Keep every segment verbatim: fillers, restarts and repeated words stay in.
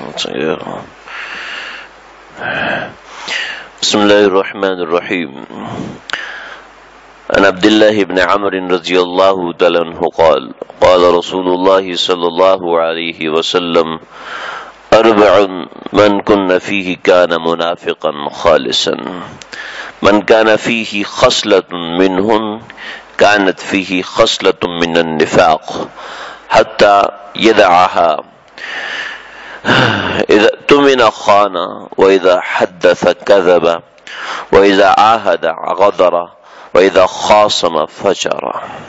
بسم الله الرحمن الرحيم. عن عبد الله بن عمرو رضي الله تعالى عنه قال قال رسول الله صلى الله عليه وسلم أربع من كن فيه كان منافقا خالصا من كان فيه خصلة منهن كانت فيه خصلة من النفاق حتى يدعها اذا اؤتمن خان واذا حدث كذب واذا عاهد غدر واذا خاصم فجر.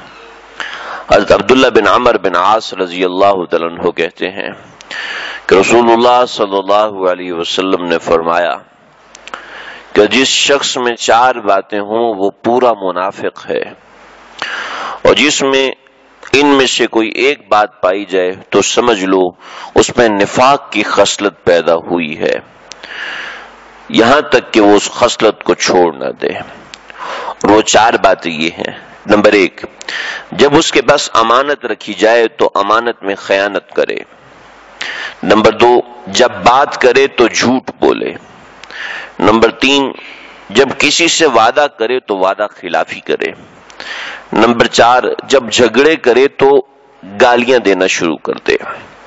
حضرت عبداللہ بن عمر بن عاص رضی اللہ تعالیٰ عنہ کہتے ہیں کہ رسول اللہ صلی اللہ علیہ وسلم نے فرمایا کہ جس شخص میں چار باتیں ہوں وہ پورا منافق ہے، اور جس میں ان میں سے کوئی ایک بات پائی جائے تو سمجھ لو اس میں نفاق کی خصلت پیدا ہوئی ہے، یہاں تک کہ وہ اس خصلت کو چھوڑ نہ دے. اور وہ چار باتیں یہ ہیں: نمبر ایک، جب اس کے پاس امانت رکھی جائے تو امانت میں خیانت کرے. نمبر دو، جب بات کرے تو جھوٹ بولے. نمبر تین، جب کسی سے وعدہ کرے تو وعدہ خلافی کرے. نمبر چار، جب جھگڑے کرے تو گالیاں دینا شروع کر دے.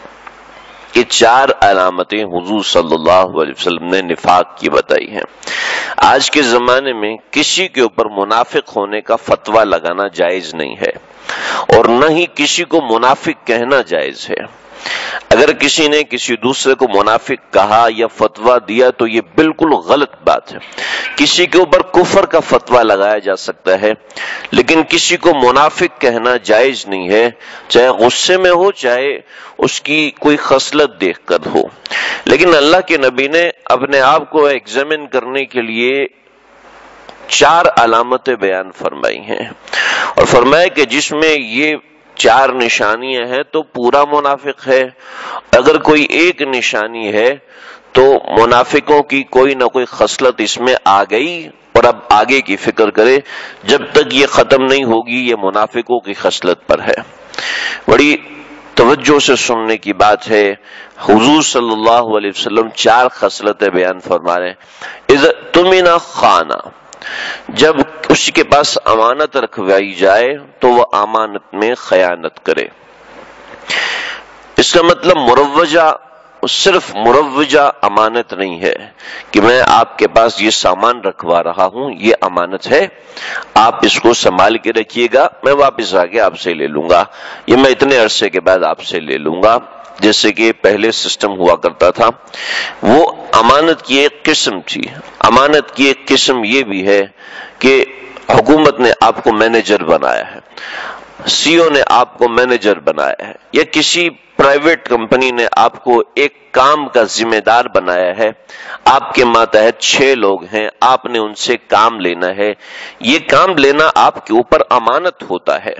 یہ چار علامتیں حضور صلی اللہ علیہ وسلم نے نفاق کی بتائی ہیں. آج کے زمانے میں کسی کے اوپر منافق ہونے کا فتویٰ لگانا جائز نہیں ہے، اور نہ ہی کسی کو منافق کہنا جائز ہے. اگر کسی نے کسی دوسرے کو منافق کہا یا فتویٰ دیا تو یہ بالکل غلط بات ہے. کسی کے اوپر کفر کا فتویٰ لگایا جا سکتا ہے، لیکن کسی کو منافق کہنا جائز نہیں ہے، چاہے غصے میں ہو چاہے اس کی کوئی خصلت دیکھ کر ہو. لیکن اللہ کے نبی نے اپنے آپ کو ایگزامن کرنے کے لیے چار علامتیں بیان فرمائی ہیں، اور فرمایا کہ جس میں یہ چار نشانیاں ہیں تو پورا منافق ہے. اگر کوئی ایک نشانی ہے تو منافقوں کی کوئی نہ کوئی خصلت اس میں آ گئی، اور اب آگے کی فکر کرے، جب تک یہ ختم نہیں ہوگی یہ منافقوں کی خصلت پر ہے. بڑی توجہ سے سننے کی بات ہے. حضور صلی اللہ علیہ وسلم چار خصلتیں بیان فرما رہے ہیں. اذا اؤتمن خان، جب اس کے پاس امانت رکھوائی جائے تو وہ امانت میں خیانت کرے. اس کا مطلب مروجہ صرف مروجہ امانت نہیں ہے کہ میں آپ کے پاس یہ سامان رکھوا رہا ہوں، یہ امانت ہے، آپ اس کو سنبھال کے رکھیے گا، میں واپس آ کے آپ سے لے لوں گا، یہ میں اتنے عرصے کے بعد آپ سے لے لوں گا، جیسے کہ پہلے سسٹم ہوا کرتا تھا. وہ امانت کی ایک قسم تھی. امانت کی ایک قسم یہ بھی ہے کہ حکومت نے آپ کو مینیجر بنایا ہے، سی او نے آپ کو مینیجر بنایا ہے، یا کسی پرائیویٹ کمپنی نے آپ کو ایک کام کا ذمہ دار بنایا ہے، آپ کے ماتحت چھ لوگ ہیں، آپ نے ان سے کام لینا ہے. یہ کام لینا آپ کے اوپر امانت ہوتا ہے.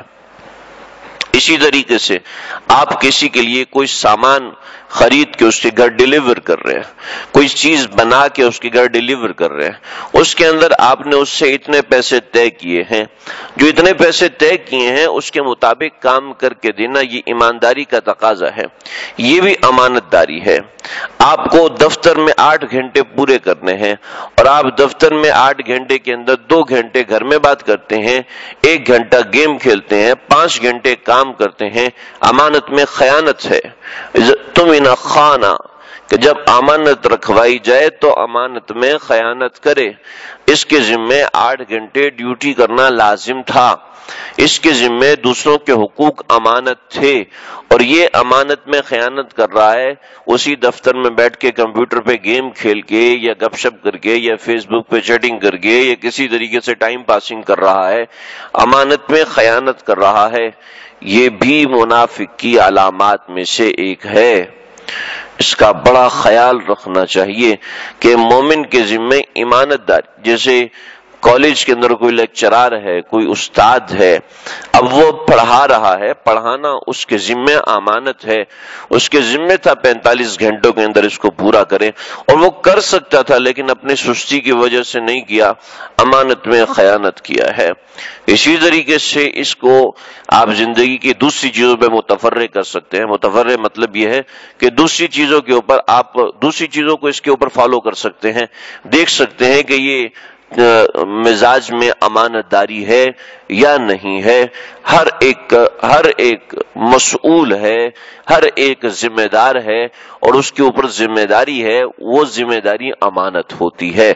اسی طریقے سے آپ کسی کے لیے کوئی سامان خرید کے اس کے گھر ڈیلیور کر رہے ہیں، کوئی چیز بنا کے اس کے گھر ڈیلیور کر رہے ہیں، اس کے اندر آپ نے اس سے اتنے پیسے طے کیے ہیں، جو اتنے پیسے طے کیے ہیں اس کے مطابق کام کر کے دینا، یہ ایمانداری کا تقاضا ہے، یہ بھی امانت داری ہے. آپ کو دفتر میں آٹھ گھنٹے پورے کرنے ہیں، اور آپ دفتر میں آٹھ گھنٹے کے اندر دو گھنٹے گھر میں بات کرتے ہیں، ایک گھنٹہ گیم کھیلتے ہیں، پانچ گھنٹے کام کرتے ہیں، امانت میں خیانت ہے. تم نہ خانہ، کہ جب امانت رکھوائی جائے تو امانت میں خیانت کرے. اس کے ذمے آٹھ گھنٹے ڈیوٹی کرنا لازم تھا، اس کے ذمے دوسروں کے حقوق امانت تھے، اور یہ امانت میں خیانت کر رہا ہے. اسی دفتر میں بیٹھ کے کمپیوٹر پہ گیم کھیل کے یا گپ شپ کر کے یا فیس بک پہ چیٹنگ کر کے یا کسی طریقے سے ٹائم پاسنگ کر رہا ہے، امانت میں خیانت کر رہا ہے. یہ بھی منافق کی علامات میں سے ایک ہے. اس کا بڑا خیال رکھنا چاہیے کہ مومن کے ذمے امانت داری، جیسے کالج کے اندر کوئی لیکچرار ہے، کوئی استاد ہے، اب وہ پڑھا رہا ہے، پڑھانا اس کے ذمہ امانت ہے، اس کے ذمہ تھا پینتالیس گھنٹوں کے اندر اس کو پورا کرے، اور وہ کر سکتا تھا لیکن اپنی سستی کی وجہ سے نہیں کیا، امانت میں خیانت کیا ہے۔ اسی طریقے سے اس کو آپ زندگی کی دوسری چیزوں پہ متفرع کر سکتے ہیں۔ متفرع مطلب یہ ہے کہ دوسری چیزوں کے اوپر آپ دوسری چیزوں کو اس کے اوپر فالو کر سکتے ہیں، دیکھ سکتے ہیں کہ یہ مزاج میں امانت داری ہے یا نہیں ہے۔ ہر ایک ہر ایک مسئول ہے، ہر ایک ذمہ دار ہے، اور اس کے اوپر ذمہ داری ہے، وہ ذمہ داری امانت ہوتی ہے۔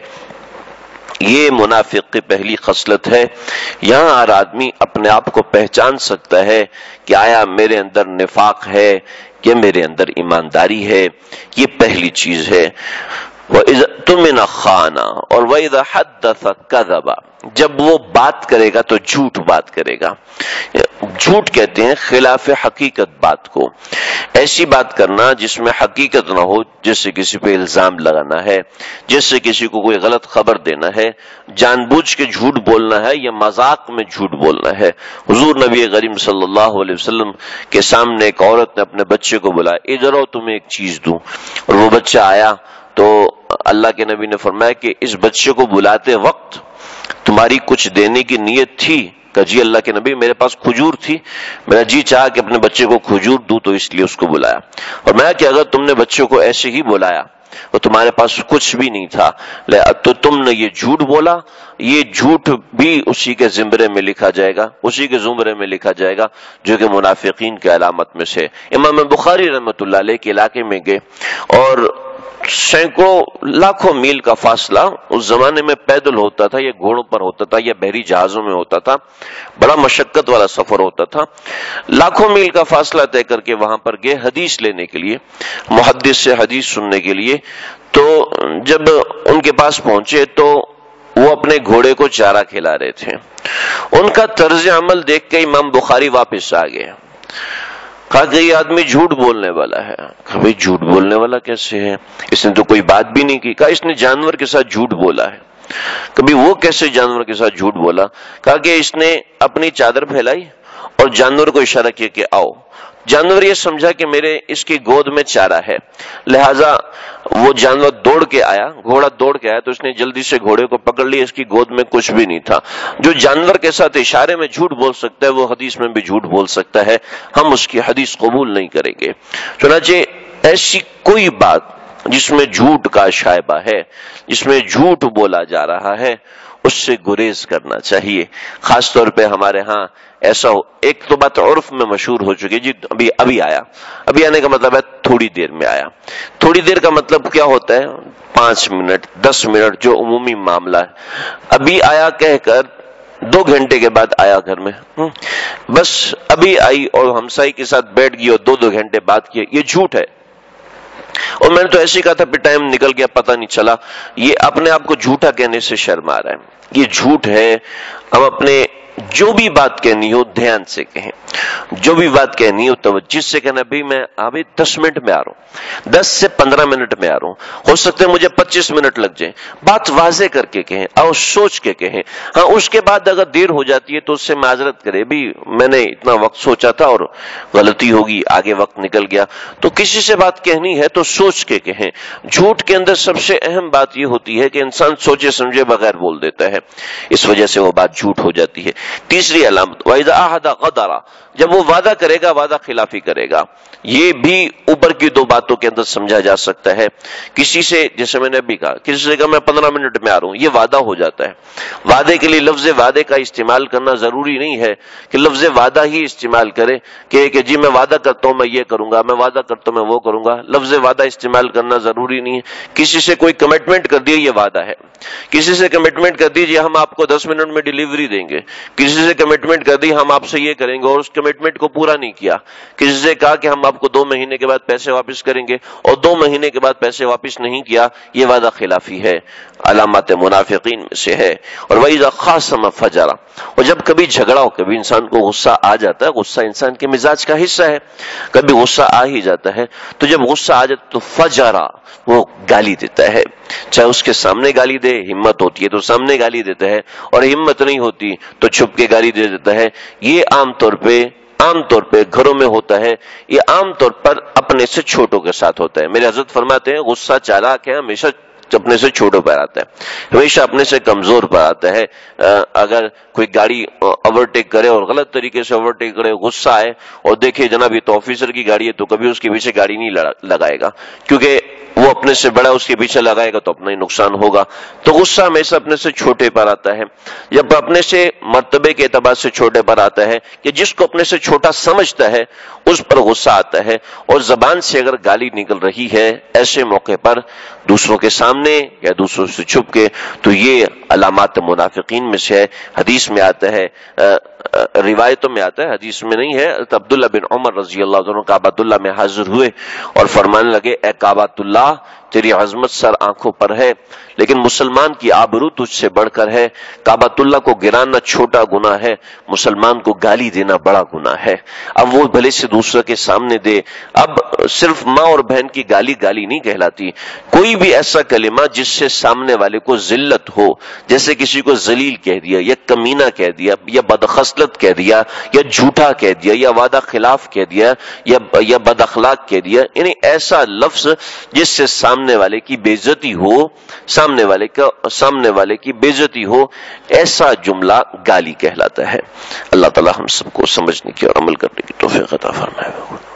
یہ منافق کی پہلی خصلت ہے۔ یہاں ہر آدمی اپنے آپ کو پہچان سکتا ہے کہ آیا میرے اندر نفاق ہے یا میرے اندر ایمانداری ہے، یہ پہلی چیز ہے۔ وَإِذَا اؤْتُمِنَ خَانَ، اور وَإِذَا حَدَّثَ كَذَبَ، جب وہ بات کرے گا تو جھوٹ بات کرے گا۔ جھوٹ کہتے ہیں خلاف حقیقت بات کو، ایسی بات کرنا جس میں حقیقت نہ ہو، جس سے کسی پہ الزام لگانا ہے، جس سے کسی کو کوئی غلط خبر دینا ہے، جان بوجھ کے جھوٹ بولنا ہے یا مذاق میں جھوٹ بولنا ہے۔ حضور نبی کریم صلی اللہ علیہ وسلم کے سامنے ایک عورت نے اپنے بچے کو بلایا، ادھر آؤ تمہیں ایک چیز دوں، اور وہ بچہ آیا تو اللہ کے نبی نے فرمایا کہ اس بچے کو بلاتے وقت تمہاری کچھ دینے کی نیت تھی؟ کہ جی اللہ کے نبی میرے پاس کھجور تھی، میرا جی چاہا کہ اپنے بچے کو کھجور دوں تو اس لیے اس کو بلایا۔ اور میں کہ اگر تم نے بچے کو ایسے ہی بلایا اور تمہارے پاس کچھ بھی نہیں تھا تو تم نے یہ جھوٹ بولا، یہ جھوٹ بھی اسی کے زمرے میں لکھا جائے گا، اسی کے زمرے میں لکھا جائے گا جو کہ منافقین کی علامت میں سے۔ امام بخاری رحمۃ اللہ علیہ کے علاقے میں گئے، اور سینکڑوں لاکھوں میل کا فاصلہ اس زمانے میں پیدل ہوتا تھا یا گھوڑوں پر ہوتا تھا یا بحری جہازوں میں ہوتا تھا، بڑا مشقت والا سفر ہوتا تھا۔ لاکھوں میل کا فاصلہ طے کر کے وہاں پر گئے حدیث لینے کے لیے، محدث سے حدیث سننے کے لیے۔ تو جب ان کے پاس پہنچے تو وہ اپنے گھوڑے کو چارہ کھلا رہے تھے۔ ان کا طرز عمل دیکھ کے امام بخاری واپس آ گئے، کہا کہ یہ آدمی جھوٹ بولنے والا ہے۔ کہا بھئی جھوٹ بولنے والا کیسے ہے؟ اس نے تو کوئی بات بھی نہیں کی۔ کہا اس نے جانور کے ساتھ جھوٹ بولا ہے۔ کبھی وہ کیسے جانور کے ساتھ جھوٹ بولا؟ کہا کہ اس نے اپنی چادر پھیلائی اور جانور کو اشارہ کیا کہ آؤ۔ جانور یہ سمجھا کہ میرے اس کی گود میں چارہ ہے، لہذا وہ جانور دوڑ کے آیا، گھوڑا دوڑ کے آیا تو اس نے جلدی سے گھوڑے کو پکڑ لیا، اس کی گود میں کچھ بھی نہیں تھا۔ جو جانور کے ساتھ اشارے میں جھوٹ بول سکتا ہے وہ حدیث میں بھی جھوٹ بول سکتا ہے، ہم اس کی حدیث قبول نہیں کریں گے۔ چنانچہ ایسی کوئی بات جس میں جھوٹ کا شائبہ ہے، جس میں جھوٹ بولا جا رہا ہے، اس سے گریز کرنا چاہیے۔ خاص طور پہ ہمارے ہاں ایسا ہو، ایک تو بات عرف میں مشہور ہو چکی، جی ابھی ابھی آیا، ابھی آنے کا مطلب ہے تھوڑی دیر میں آیا۔ تھوڑی دیر کا مطلب کیا ہوتا ہے؟ پانچ منٹ، دس منٹ، جو عمومی معاملہ ہے۔ ابھی آیا کہہ کر دو گھنٹے کے بعد آیا گھر میں، بس ابھی آئی اور ہمسائی کے ساتھ بیٹھ گئی اور دو دو گھنٹے بات کیے، یہ جھوٹ ہے۔ اور میں نے تو ایسے ہی کہا تھا پھر ٹائم نکل گیا پتہ نہیں چلا۔ یہ اپنے آپ کو جھوٹا کہنے سے شرم آ رہا ہے، یہ جھوٹ ہے۔ ہم اپنے جو بھی بات کہنی ہو دھیان سے کہیں، جو بھی بات کہنی ہو توجہ سے کہنا۔ بھی میں ابھی دس منٹ میں آ رہا ہوں، دس سے پندرہ منٹ میں آ رہا ہوں، ہو سکتا ہے مجھے پچیس منٹ لگ جائیں۔ بات واضح کر کے کہیں اور سوچ کے کہیں۔ ہاں اس کے بعد اگر دیر ہو جاتی ہے تو اس سے معذرت کرے، بھی میں نے اتنا وقت سوچا تھا اور غلطی ہوگی، آگے وقت نکل گیا۔ تو کسی سے بات کہنی ہے تو سوچ کے کہیں۔ جھوٹ کے اندر سب سے اہم بات یہ ہوتی ہے کہ انسان سوچے سمجھے بغیر بول دیتا ہے، اس وجہ سے وہ بات جھوٹ ہو جاتی ہے۔ تیسری علامت وَإِذَا عَهَدَ غَدَرَ، جب وہ وعدہ کرے گا وعدہ خلافی کرے گا۔ یہ بھی اوپر کی دو باتوں کے اندر سمجھا جا سکتا ہے۔ کسی سے، جیسے میں نے ابھی کہا، کسی سے کہا میں پندرہ منٹ میں آ رہا ہوں، یہ وعدہ ہو جاتا ہے۔ وعدے کے لیے لفظ وعدے کا استعمال کرنا ضروری نہیں ہے کہ لفظ وعدہ ہی استعمال کرے کہ کہ جی میں وعدہ کرتا ہوں میں یہ کروں گا، میں وعدہ کرتا ہوں میں وہ کروں گا۔ لفظ وعدہ استعمال کرنا ضروری نہیں ہے۔ کسی سے کوئی کمٹمنٹ کر دی یہ وعدہ ہے، کسی سے کمٹمنٹ کر دیجیے ہم آپ کو دس منٹ میں ڈیلیوری دیں گے، کسی کسی سے کمٹمنٹ کر دی ہم آپ سے یہ کریں گے اور اس کمٹمنٹ کو پورا نہیں کیا، کسی سے کہا کہ ہم آپ کو دو مہینے کے بعد پیسے واپس کریں گے اور دو مہینے کے بعد پیسے واپس نہیں کیا، یہ وعدہ خلافی ہے، علامات منافقین میں سے ہے۔ اور وَإِذَا خَاصَمَ فَجَرَ، اور جب کبھی جھگڑا ہو، کبھی انسان کو غصہ آ جاتا ہے، غصہ انسان کے مزاج کا حصہ ہے، کبھی غصہ آ ہی جاتا ہے، تو جب غصہ آ جاتا تو فجرا، وہ گالی دیتا ہے، چاہے اس کے سامنے گالی دے، ہمت ہوتی ہے تو سامنے گالی دیتا ہے، اور ہمت نہیں ہوتی تو چھپ کے گالی دے دیتا ہے۔ یہ عام طور پہ عام طور پہ گھروں میں ہوتا ہے، یہ عام طور پر اپنے سے چھوٹوں کے ساتھ ہوتا ہے۔ میرے حضرت فرماتے ہیں غصہ چالاک ہے، ہمیشہ اپنے سے چھوٹوں پر آتا ہے، ہمیشہ اپنے سے کمزور پر آتا ہے۔ اگر کوئی گاڑی اوورٹیک کرے اور غلط طریقے سے اوورٹیک کرے، غصہ آئے اور دیکھے جناب یہ تو آفیسر کی گاڑی ہے، تو کبھی اس کے پیچھے گاڑی نہیں لگائے گا، کیونکہ وہ اپنے سے بڑا اس کے پیچھے لگائے گا تو اپنا ہی نقصان ہوگا۔ تو غصہ ہمیشہ اپنے سے چھوٹے پر آتا ہے، جب اپنے سے مرتبے کے اعتبار سے چھوٹے پر آتا ہے کہ جس کو اپنے سے چھوٹا سمجھتا ہے اس پر غصہ آتا ہے، اور زبان سے اگر گالی نکل رہی ہے ایسے موقع پر دوسروں کے سامنے یا دوسروں سے چھپ کے، تو یہ علامات منافقین میں سے ہے۔ حدیث میں آتا ہے، روایتوں میں آتا ہے، حدیث میں نہیں ہے، عبداللہ بن عمر رضی اللہ عنہ کعبۃ اللہ میں حاضر ہوئے اور فرمانے لگے، اے کعبۃ اللہ، تیری عظمت سر آنکھوں پر ہے لیکن مسلمان کی آبرو تجھ سے بڑھ کر ہے، کعبۃ اللہ کو گرانا چھوٹا گناہ ہے، مسلمان کو گالی دینا بڑا گناہ ہے۔ اب وہ بھلے سے دوسرے کے سامنے دے، اب صرف ماں اور بہن کی گالی گالی نہیں کہلاتی، کوئی بھی ایسا کلمہ جس سے سامنے والے کو ذلت ہو، جیسے کسی کو ذلیل کہہ دیا یا کمینہ کہہ دیا یا بدخصلت کہہ دیا یا جھوٹا کہہ دیا یا وعدہ خلاف کہہ دیا یا یا بد اخلاق کہہ دیا، یعنی ایسا لفظ جس سے سامنے والے کی بے عزتی ہو، سامنے والے کا سامنے والے کی بے عزتی ہو، ایسا جملہ گالی کہلاتا ہے۔ اللہ تعالی ہم سب کو سمجھنے کی اور عمل کرنے کی توفیق عطا فرمائے۔